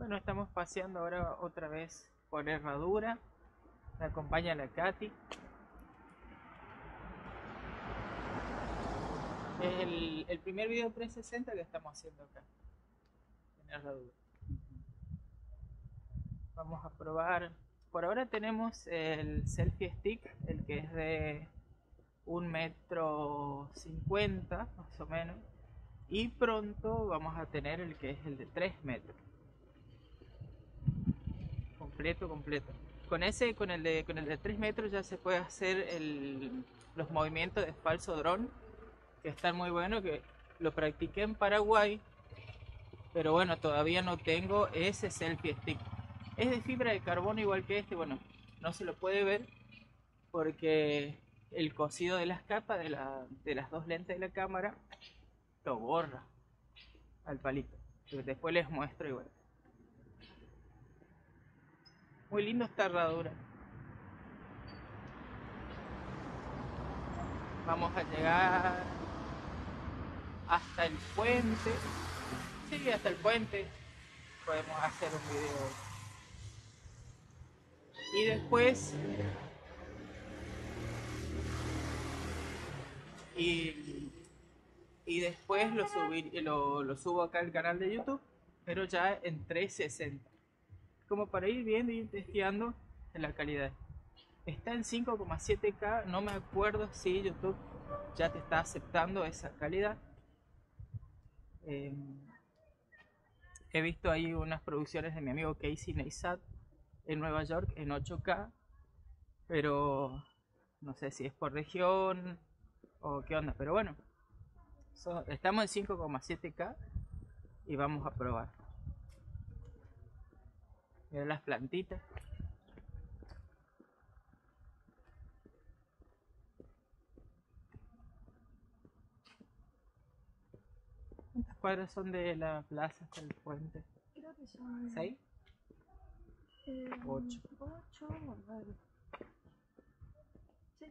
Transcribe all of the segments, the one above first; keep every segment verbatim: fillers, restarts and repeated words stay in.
Bueno, estamos paseando ahora otra vez por Herradura. Me acompaña la Katy. Es el, el primer video trescientos sesenta que estamos haciendo acá, en Herradura. Vamos a probar. Por ahora tenemos el selfie stick, el que es de un metro cincuenta más o menos. Y pronto vamos a tener el que es el de tres metros. Completo, completo. Con ese, con el de, con el de tres metros ya se puede hacer el, los movimientos de falso dron, que están muy buenos, que lo practiqué en Paraguay, pero bueno, todavía no tengo ese selfie stick. Es de fibra de carbono igual que este, bueno, no se lo puede ver porque el cosido de las capas de, la, de las dos lentes de la cámara lo borra al palito. Después les muestro igual. Muy lindo esta Herradura. Vamos a llegar hasta el puente. Sí, hasta el puente. Podemos hacer un video. Y después... Y, y después lo, subir, lo, lo subo acá al canal de YouTube, pero ya en trescientos sesenta. Como para ir viendo y ir testeando la calidad. Está en cinco coma siete K, no me acuerdo si YouTube ya te está aceptando esa calidad. Eh, he visto ahí unas producciones de mi amigo Casey Neistat en Nueva York en ocho K, pero no sé si es por región o qué onda, pero bueno, so, estamos en cinco coma siete K y vamos a probar. Mira las plantitas. ¿Cuántas cuadras son de la plaza hasta el puente? Creo que son... ¿Seis? Eh, Ocho. Ocho o nueve. Sí.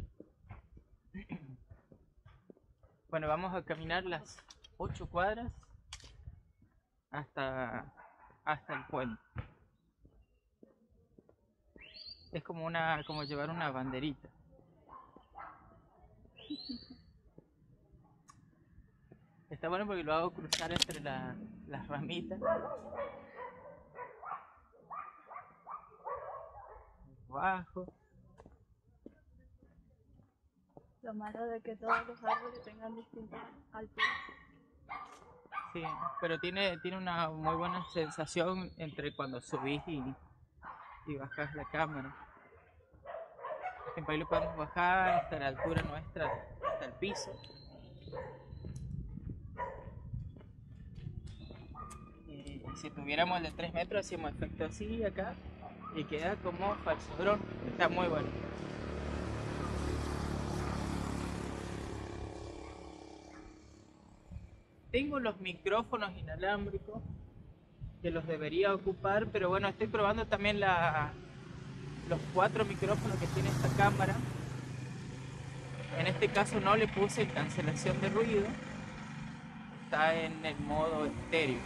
Bueno, vamos a caminar las ocho cuadras hasta, hasta el puente. Es como una, como llevar una banderita. Está bueno porque lo hago cruzar entre la, las ramitas. Bajo. Lo malo de que todos los árboles tengan distintas alturas. Sí, pero tiene, tiene una muy buena sensación entre cuando subís y, y bajás la cámara. Por ejemplo, ahí lo podemos bajar hasta la altura nuestra, hasta el piso. Y si tuviéramos el de tres metros, hacíamos efecto así acá y queda como falso dron. Está muy bueno. Tengo los micrófonos inalámbricos que los debería ocupar, pero bueno, estoy probando también la, los cuatro micrófonos que tiene esta cámara. En este caso no le puse cancelación de ruido, está en el modo estéreo.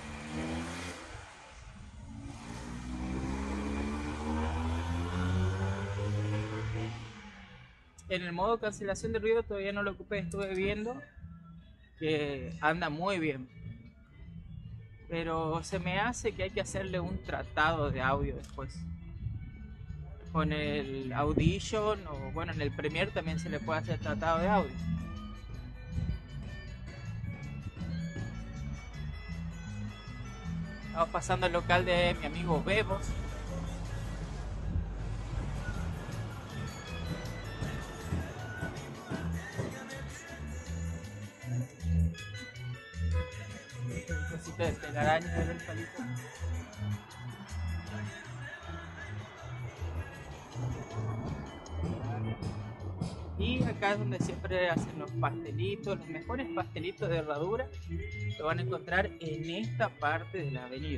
En el modo cancelación de ruido todavía no lo ocupé, estuve viendo que anda muy bien, pero se me hace que hay que hacerle un tratado de audio después con el Audition, o bueno, en el Premiere también se le puede hacer tratado de audio. Estamos pasando el local de mi amigo Bebos. De telaraña del palito. Y acá es donde siempre hacen los pastelitos, los mejores pastelitos de Herradura lo van a encontrar en esta parte de la avenida.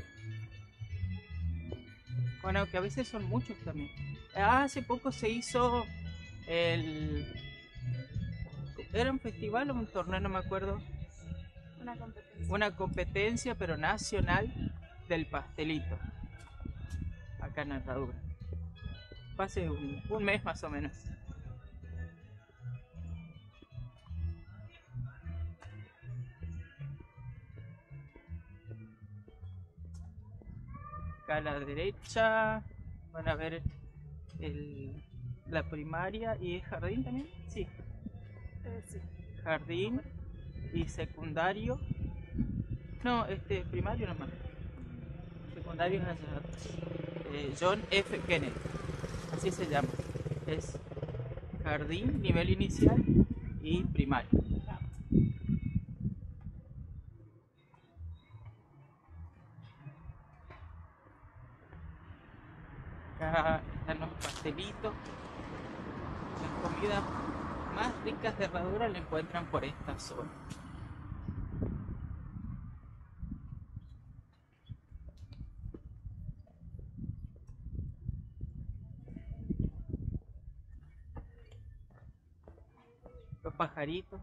Bueno, que a veces son muchos también. Hace poco se hizo el... ¿Era un festival o un torneo? No me acuerdo. Una competencia. Una competencia, pero nacional, del pastelito acá en Herradura. Pase un, un mes más o menos. Acá a la derecha van a ver el, la primaria y jardín también. Sí, Eh, sí. jardín y secundario. No, este primario nomás. Secundario es allá atrás. Eh, John F. Kennedy, así se llama. Es jardín, nivel inicial y primario. Acá están los pastelitos. Las comidas más ricas de Herradura la encuentran por esta zona. Los pajaritos.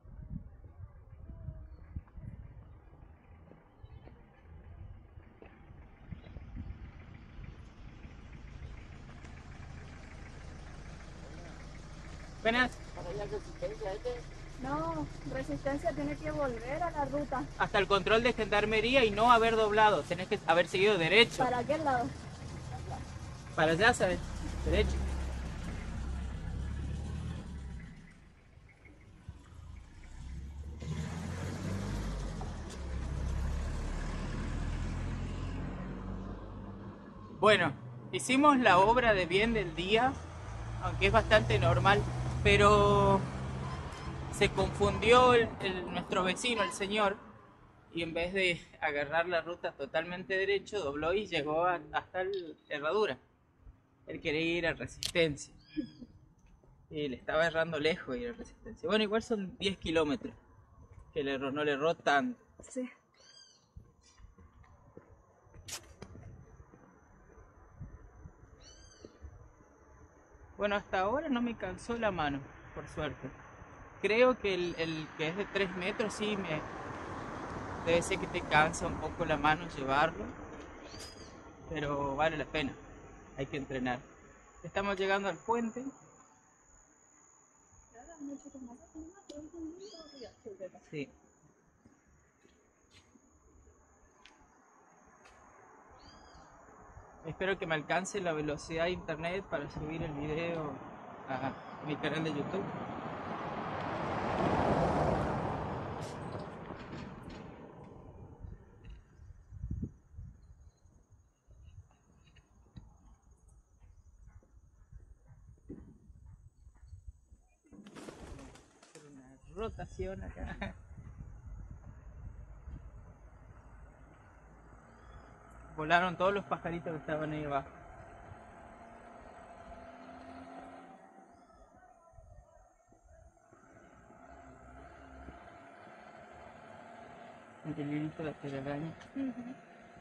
Buenas. No, Resistencia tiene que volver a la ruta. Hasta el control de gendarmería y no haber doblado. Tenés que haber seguido derecho. ¿Para qué lado? Para allá, ¿sabes? Derecho. Bueno, hicimos la obra de bien del día, aunque es bastante normal, pero se confundió el, el- nuestro vecino, el señor, y en vez de agarrar la ruta totalmente derecho, dobló y llegó a- hasta el Herradura. Él quería ir a Resistencia. Y le estaba errando lejos ir a Resistencia. Bueno, igual son diez kilómetros, que le erró, no le erró tanto. Sí. Bueno, hasta ahora no me cansó la mano, por suerte. Creo que el, el que es de tres metros sí me debe ser que te cansa un poco la mano llevarlo, pero vale la pena, hay que entrenar. Estamos llegando al puente. Sí. Espero que me alcance la velocidad de internet para subir el video a mi canal de YouTube. Hacer una rotación acá. Volaron todos los pajaritos que estaban ahí abajo. El hilito de telaraña. Ujú.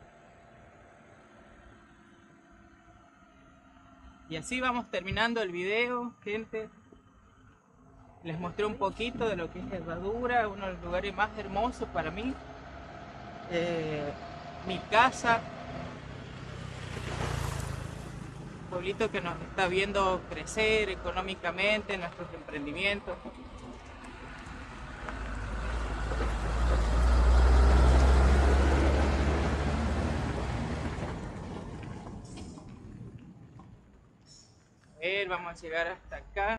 Y así vamos terminando el video, gente. Les mostré un poquito de lo que es Herradura, uno de los lugares más hermosos para mí. Eh, mi casa, pueblito que nos está viendo crecer económicamente, nuestros emprendimientos. A ver, vamos a llegar hasta acá.